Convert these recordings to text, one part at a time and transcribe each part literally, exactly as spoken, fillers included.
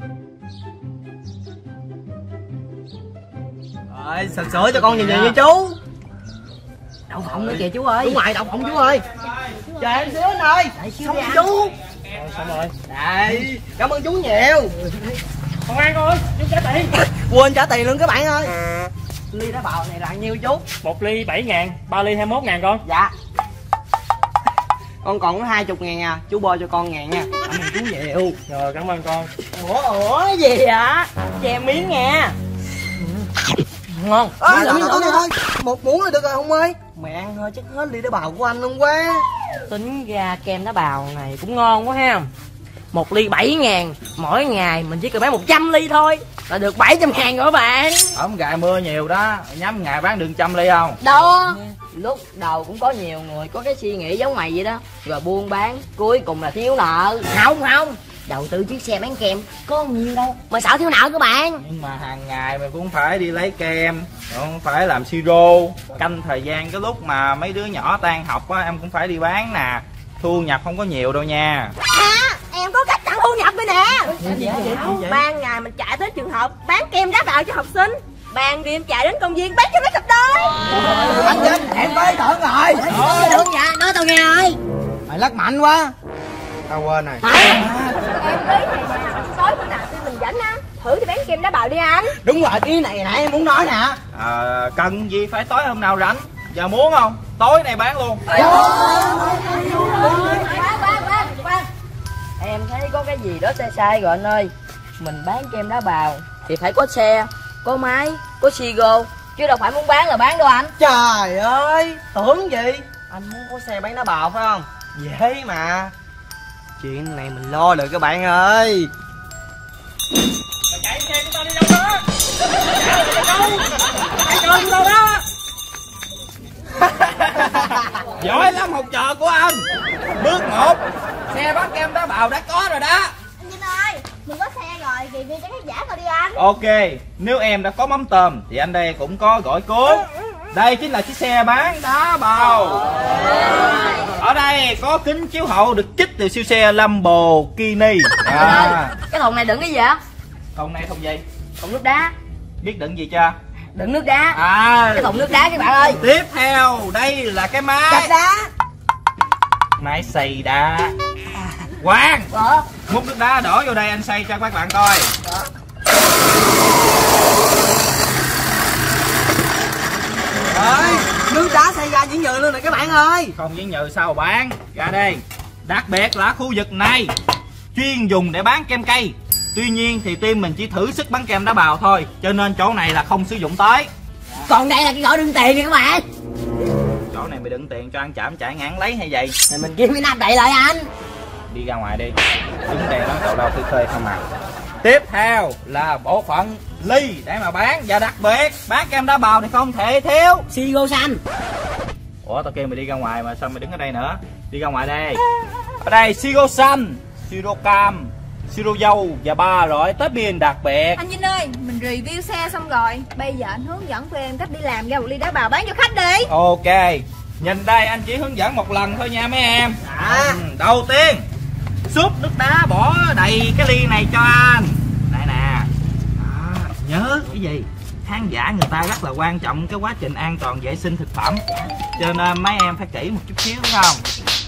Rồi, sạch sửa cho con nhiều nhiều nha chú. Đậu phộng nữa kìa chú ơi. Đúng rồi, đậu phộng chú ơi. Chờ em xíu anh ơi. Xong rồi chú. Xong rồi. Đây, cảm ơn chú nhiều. Còn An ơi, chú trả tiền. Quên trả tiền luôn các bạn ơi. Ly đá bào này là nhiêu chú? Một ly bảy ngàn, ba ly hai mươi mốt ngàn con. Dạ. Con còn có hai mươi ngàn à, chú bơ cho con ngàn nha. Cảm ơn chú nhiều. Rồi, cảm ơn con. Ủa ủa gì vậy? Chè miếng nha. Ngon. À, thôi, thôi, thôi, thôi. Một muỗng là được rồi không ơi. Mẹ ăn thôi chắc hết ly đá bào của anh luôn quá. Tính ra kem đá bào này cũng ngon quá ha. Một ly bảy ngàn, mỗi ngày mình chỉ cần bán một trăm ly thôi là được bảy trăm ngàn rồi các bạn. Ổng gài mưa nhiều đó, nhắm ngày bán được trăm ly không? Đâu, lúc đầu cũng có nhiều người có cái suy nghĩ giống mày vậy đó, rồi buôn bán cuối cùng là thiếu nợ. Không không, đầu tư chiếc xe bán kem có nhiều đâu mà sợ thiếu nợ các bạn. Nhưng mà hàng ngày mình cũng phải đi lấy kem, không phải làm siro, canh thời gian cái lúc mà mấy đứa nhỏ tan học á em cũng phải đi bán nè. Thu nhập không có nhiều đâu nha. À, em có cách tăng thu nhập đây nè. Ban ngày mình chạy tới trường học bán kem đá bào cho học sinh, ban đêm chạy đến công viên bán cho mấy cặp đôi. Anh Vinh, em tới tưởng rồi. Đúng vậy, nói tao nghe ơi. Mày lắc mạnh quá. Tao quên rồi. Em tới này nè, tối bữa nào khi mình dẫn á, thử đi bán kem đá bào đi anh. Đúng rồi, ý này nãy em muốn nói nè. À, cần gì phải tối hôm nào rảnh? Giờ muốn không? Tối nay bán luôn. Em thấy có cái gì đó sai sai rồi anh ơi. Mình bán kem đá bào thì phải có xe, có máy, có xì gô, chứ đâu phải muốn bán là bán đâu anh. Trời ơi, tưởng gì? Anh muốn có xe bán đá bào phải không? Dễ mà. Chuyện này mình lo được các bạn ơi. Mày chạy xe của tao đi đâu đó? Chạy đi đâu? Chạy chơi của tao đó. Giỏi lắm học trò của anh. Bước một, xe bán kem đá bào đã có rồi đó. Anh Vinh ơi, mình có xe rồi, review cho khán giả rồi đi anh. Ok, nếu em đã có mắm tôm thì anh đây cũng có gỏi cuốn. Đây chính là chiếc xe bán đá bào. Ở đây có kính chiếu hậu được trích từ siêu xe Lamborghini. À. Cái thùng này đựng cái gì vậy? Thùng này thùng gì? Thùng nước đá. Biết đựng gì chưa? Đựng nước đá. À. Cái thùng nước đá các bạn ơi. Tiếp theo đây là cái máy Đập đá. máy xay đá. Quang, Ờ. múc nước đá đổ vô đây anh xay cho các bạn coi. Ơi, nước đá xay ra diễn nhừ luôn này các bạn ơi. Không diễn nhừ sao bán ra đây. Đặc biệt là khu vực này chuyên dùng để bán kem cây. Tuy nhiên thì team mình chỉ thử sức bán kem đá bào thôi, cho nên chỗ này là không sử dụng tới. Còn đây là cái gói đựng tiền nè các bạn. Chỗ này mày đựng tiền cho ăn chạm chạy ngán lấy hay vậy? Thì mình kiếm cái nắp đậy lại anh. Đi ra ngoài đi, đứng tiền nó cậu đâu khơi khơi không mà. Tiếp theo là bộ phận ly để mà bán, và đặc biệt bán kem đá bào thì không thể thiếu Xì gô xanh. Ủa tao kêu mày đi ra ngoài mà sao mày đứng ở đây nữa? Đi ra ngoài đây. Ở đây siro xanh, siro cam, siro dâu và ba loại tết biên đặc biệt. Anh Vinh ơi, mình review xe xong rồi, bây giờ anh hướng dẫn tụi em cách đi làm ra một ly đá bào bán cho khách đi. Ok, nhìn đây anh chỉ hướng dẫn một lần thôi nha mấy em. À. Ừ, đầu tiên xúc nước đá bỏ đầy cái ly này cho anh. Đây nè. À, nhớ cái gì? Khán giả người ta rất là quan trọng cái quá trình an toàn vệ sinh thực phẩm, cho nên mấy em phải kỹ một chút xíu đúng không?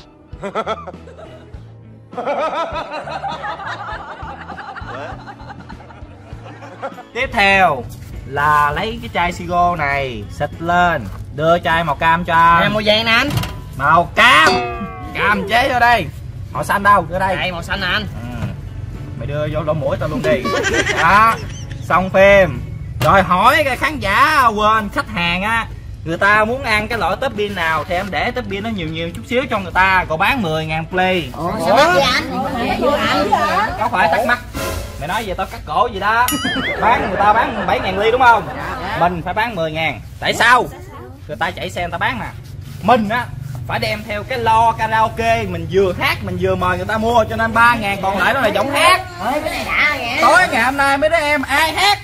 Tiếp theo là lấy cái chai siro này xịt lên, đưa chai màu cam cho anh. Nè màu vàng nè anh. Màu cam. Cam chế vô đây. Màu xanh đâu? Đưa đây. Đây màu xanh nè anh. Ừ. Mày đưa vô lỗ mũi tao luôn đi. Đó. Xong phim. Rồi hỏi cái khán giả quên khách hàng á, người ta muốn ăn cái loại topping nào thì em để topping nó nhiều nhiều chút xíu cho người ta, còn bán mười ngàn play. Ủa sao mắc vậy anh? Ủa anh? Có phải thắc mắc mày nói về tao cắt cổ gì đó. Bán người ta bán bảy ngàn ly đúng không? Mình phải bán mười ngàn. Tại sao? Người ta chạy xe người ta bán nè. Mình á phải đem theo cái lo karaoke, mình vừa hát mình vừa mời người ta mua, cho nên ba ngàn còn lại đó là giọng hát. Ôi cái này đã nghe. Tối ngày hôm nay mấy đứa em ai hát?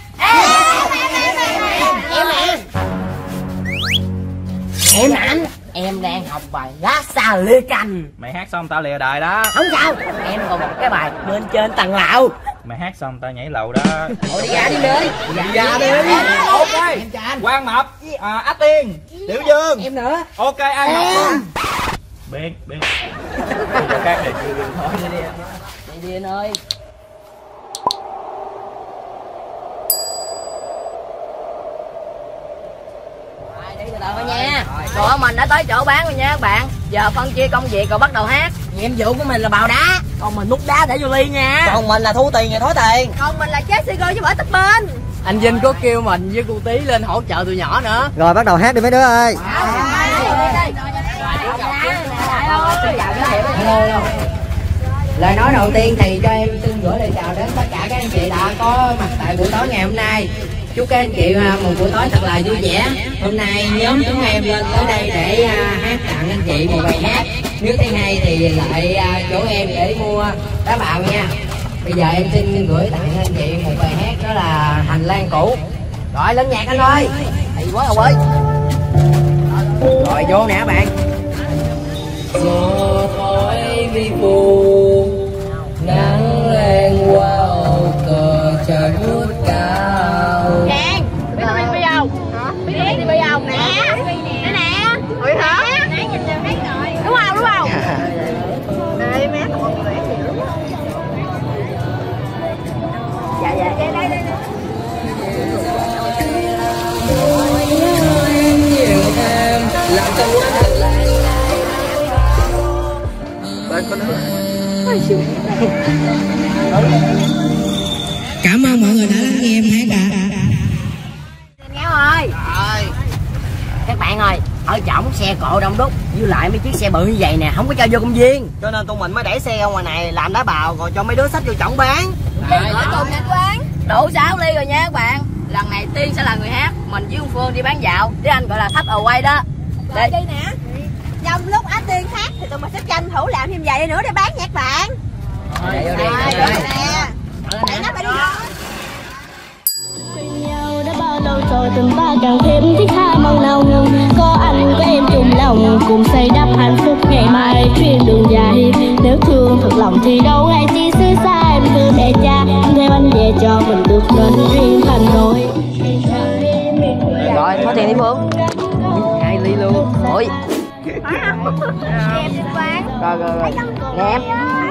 Em nè. Em nè anh. Em đang học bài lá xa lê canh. Mày hát xong tao lìa đời đó. Không sao. Em còn một cái bài bên trên tầng lầu. Mày hát xong tao nhảy lầu đó. Thôi đi ra đi đi. Đi ra đi. Ok. Quang Mập, à, Á Tiên, Tiểu Dương. Em nữa. Ok ai Ngọc. Biết, biết. Cho các này chưa thôi. Đi đi anh ơi. Đi từ từ thôi nha. Tụi mình đã tới chỗ bán rồi nha các bạn. Giờ phân chia công việc rồi bắt đầu hát. Nhiệm vụ của mình là bào đá, còn mình múc đá để vô ly nha. Còn mình là thu tiền rồi thối tiền. Còn mình là chết xì gơ với bỏ tấp bên. Anh Vinh có kêu mình với cô Tí lên hỗ trợ tụi nhỏ nữa. Rồi bắt đầu hát đi mấy đứa ơi. Lời nói đầu tiên thì cho em xin gửi lời chào đến tất cả các anh chị đã có mặt tại buổi tối ngày hôm nay. Chúc các anh chị một buổi tối thật là vui vẻ. Hôm nay nhóm chúng em lên tới đây để hát tặng anh chị một bài hát. Nếu thấy hay thì lại chỗ em để mua đá bào nha. Bây giờ em xin gửi tặng anh chị một bài hát đó là Hành Lang Cũ. Rồi lên nhạc anh ơi. Hay quá rồi ơi. Rồi vô nè bạn. Gió khói vi phù nắng lên qua ô cờ trời ngút cao. Trang, biết tôi đi không? Biết tôi đi đi không? Nè, nè nè. Ủa hả? Đúng không, đúng không? Đây má còn lẽ gì đúng không? Dạ dạ. Đây đây đây. Nhiều thêm làm cho cảm ơn mọi người đã lắng nghe em hát ạ. Ngáo ơi. Các bạn ơi, ở trỏng xe cộ đông đúc với lại mấy chiếc xe bự như vậy nè, không có cho vô công viên. Cho nên tụi mình mới để xe ở ngoài này làm đá bào rồi cho mấy đứa xách vô trỏng bán. Ở cùng nha quán. Đủ sáu ly rồi nha các bạn. Lần này Tiên sẽ là người hát, mình với ông Phương đi bán dạo. Tiếng Anh gọi là thách away đó. Đây đi nè. Trong lúc Á Tiên hát thì tụi mình sẽ tranh thủ làm thêm vài nữa để bán nhạc bạn. Đây vô đi. Nè. Để nó đi thôi. Nhau đã bao lâu rồi tình ta càng thêm thiết tha mong nồng. Có anh có em chung lòng cùng xây đắp hạnh phúc ngày mai chuyến đường dài. Nếu thương thật lòng thì đâu hay chi xứ xa em cứ mẹ cha theo anh về cho mình được nên riêng thành đôi. Rồi có tiền đi Phương. Hai ly luôn. Ôi. Em đi quán. Rồi rồi rồi. Nè em.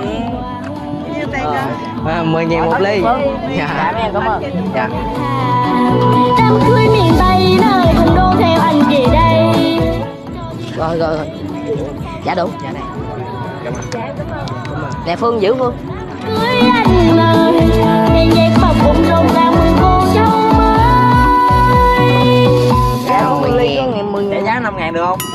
À, mười ngàn một ly. Dạ em cảm ơn. Dạ. Đám cưới miền Tây nơi thành đô theo anh về đây. Rồi rồi rồi. Dạ đủ. Dạ này. Nè Phương giữ Phương. Cưới anh ơi, ngày nhạc bập bụng rộn ràng mười cô cháu mới. Dạ có mười ngàn. Ngày mười Để giá năm ngàn được không?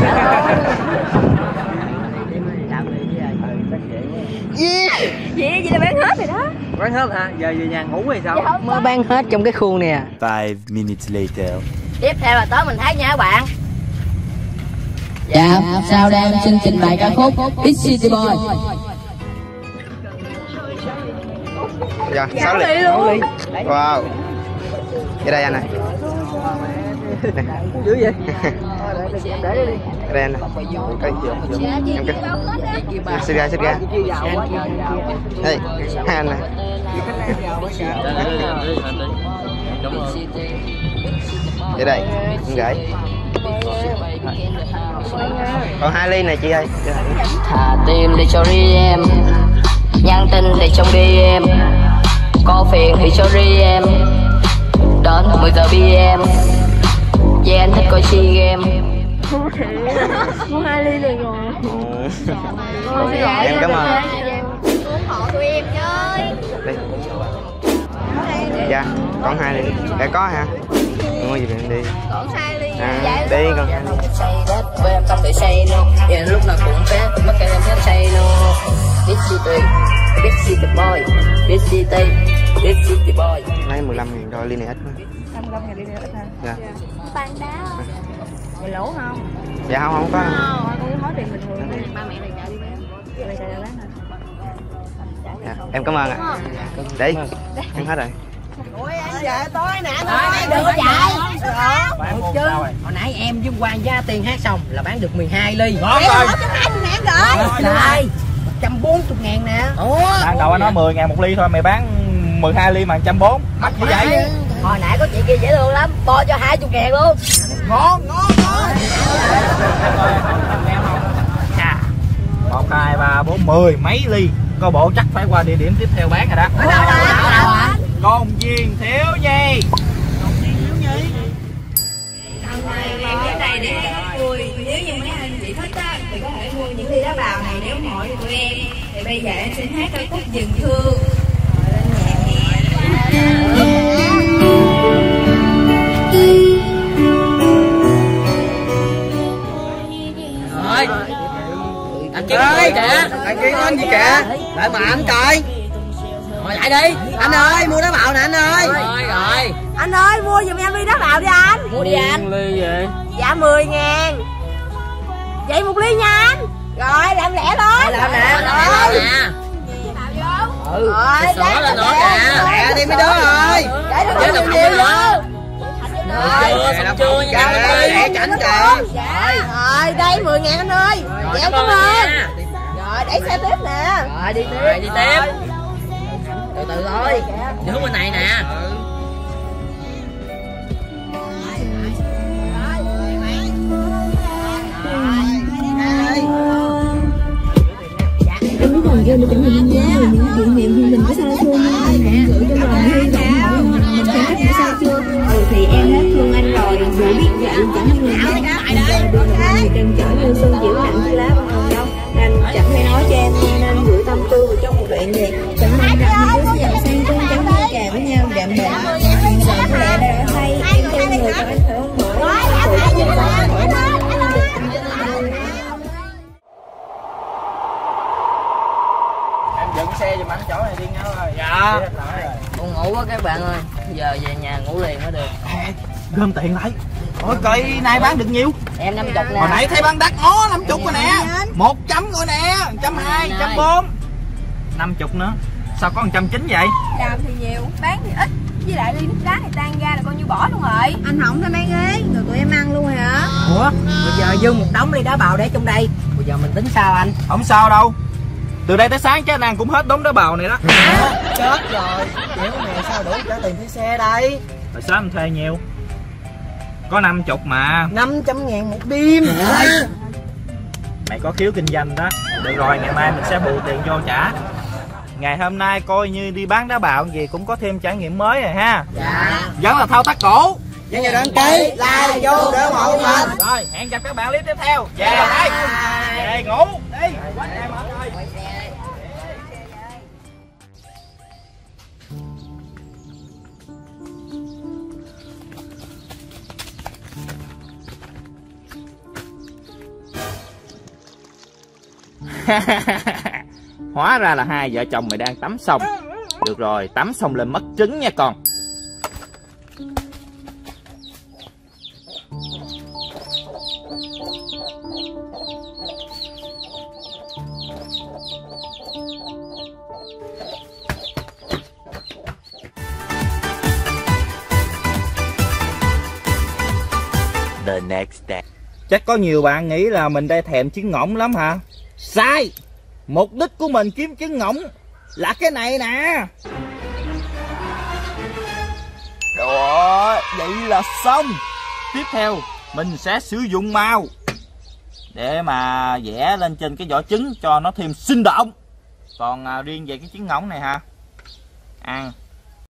Vậy vậy là bán hết rồi đó. Bán hết hả? Giờ về nhà ngủ hay sao? mới bán hết trong cái khuôn nè. Five minutes later. Tiếp theo là tới mình hát nha các bạn. Dạ, sau đây em xin trình bày ca khúc Big City Boy. Dạ, sáu ly. Luôn. Wow. Vậy đây anh này. Dữ vậy? Đây anh này. Cái em cái. Xích ra, xích ra. Đây, hai anh này. Vậy đây, em gửi. Còn hai ly này chị ơi. Thả tim để cho ri em, nhắn tin để trong đi em, có phiền thì cho ri em, đến mười giờ pê em. Yeah, anh thích coi SEA Games. Mua hai ly liền rồi. Em cảm ơn. Ủng hộ tụi em chơi. Đi. Dạ, còn hai ly. Để có hả? Mua gì em đi. Còn hai ly. À, đi còn hai ly. Say đất với em không thể say no. Yeah, lúc nào cũng phép, mất cái em thích say no. Big City, Big City Boy, Big City, Big City Boy. Lấy mười lăm ngàn rồi ly này ít quá. năm mươi lăm ngàn ly nữa ít ha. Dạ. Tan đá không? Mày lỗ không? Dạ không, không có. Không, con cứ hỏi tiền bình thường đi. Ba mẹ này trả đi bán. Mày trả bán hả? Dạ, em cảm ơn ạ. Đi, em hết rồi. Ôi anh về tối nè anh Nói ơi. đừng có chạy. Bán Chứ hồi nãy em với Quang ra tiền hát xong là bán được mười hai ly. Ngon Em rồi. một trăm hai mươi ngàn rồi. Trời, một trăm bốn mươi ngàn nè. Ủa? Ban đầu anh nói mười ngàn một ly thôi, mày bán mười hai ly mà một trăm bốn mươi, mắc như vậy. Hồi nãy có chị kia dễ thương lắm, bo cho hai mươi ngàn luôn. Ngon, ngon, ngon. Một, hai, ba, bốn, mười mấy ly. Coi bộ chắc phải qua địa điểm tiếp theo bán rồi đó. Ở đâu đó? Công viên Thiếu Nhi. Hôm nay em đến đây để hát vui. Nếu như mấy anh chị thích á thì có thể mua những ly đá bào này để ủng hộ cho tụi em. Thì bây giờ em xin hát ca khúc Dừng Thương. Rồi lên nhạc nè. Rồi. Anh Kiên ơi kìa. Anh Kiên anh gì kìa? Lại mà anh coi. Ngồi lại đi. Anh ơi, mua đá bào nè anh ơi. Rồi rồi. Anh ơi mua giùm em ly đá bào đi anh. Mua đi anh. Ly vậy? Dạ mười ngàn. Vậy một ly nha anh. Rồi làm lẻ thôi. Làm nè, làm nè. Ừ, Rồi, xỏ lên nữa kìa. Lẹ đi mấy đứa ơi. Để nó Để nhiều nó nhiều nhiều vô. Chưa, xong chưa nha. Lẹ chảnh kìa. Rồi đây mười ngàn anh ơi. Dạ cảm ơn. Rồi để xe tiếp nè. Rồi đi tiếp. Rồi đi tiếp. Từ từ thôi. Đi hướng bên này nè. Em biết rằng game để tỉnh mình nhớ về những kỷ niệm khi mình có xa thương nhưng anh vẫn gửi trong lòng hy vọng mỗi lần mình xem cách đã sao chưa. Ừ thì em đã thương anh rồi, dù biết vậy chẳng như mình mình giờ được một người trân trở như xuân diễu hạnh với lá bông hồng đâu. Anh chẳng hay nói cho em nghe nên gửi tâm tư vào trong một đoạn nhạc. Chẳng mong rằng hai đứa giàu sang chung chẳng như kè với nhau đạm bền. Hiện giờ có lẽ đã thay em thương người cho anh phải không mỗi. Sự chấp nhận ra mỗi Em dựng xe giùm anh chỗ này đi nhau rồi. Dạ. Con ngủ quá các bạn ơi. Giờ về nhà ngủ liền mới được. Gom tiền lại. Ôi coi nay bán được nhiêu? Em năm chục nè. Hồi nãy thấy bán đắt ó năm chục rồi nè. Một trăm rồi nè, một trăm hai, một trăm bốn. Năm chục nữa. Sao có một trăm chín vậy? Làm thì nhiều, bán thì ít. Với lại ly nước đá này tan ra là coi như bỏ luôn rồi. Anh không thôi mấy ghế, rồi tụi em ăn luôn hả? Ủa, bây giờ dư một đống ly đá bào để trong đây. Bây giờ mình tính sao anh? Không sao đâu. Từ đây tới sáng chắc anh cũng hết đống đá bào này đó. Chết rồi. Kiểu này sao đủ trả tiền thuê xe đây? Hồi sáng em thuê nhiều. Có năm chục mà. Năm trăm ngàn một đêm. Mày có khiếu kinh doanh đó. Được rồi, ngày mai mình sẽ bù tiền vô trả. Ngày hôm nay coi như đi bán đá bào gì cũng có thêm trải nghiệm mới rồi ha. Dạ. Vẫn là thao tác cổ. Nhớ nhớ đăng ký, like vô để ủng hộ mình. Rồi, hẹn gặp các bạn clip tiếp theo. Về đây. Về ngủ. Đi. Quá trời mệt rồi. Hóa ra là hai vợ chồng mày đang tắm xong. Được rồi, tắm xong lên mất trứng nha con. The next day. Chắc có nhiều bạn nghĩ là mình đây thèm trứng ngỗng lắm hả? Sai! Mục đích của mình kiếm trứng ngỗng là cái này nè. Đó, vậy là xong. Tiếp theo mình sẽ sử dụng màu để mà vẽ lên trên cái vỏ trứng cho nó thêm sinh động. Còn à, riêng về cái trứng ngỗng này hả, ăn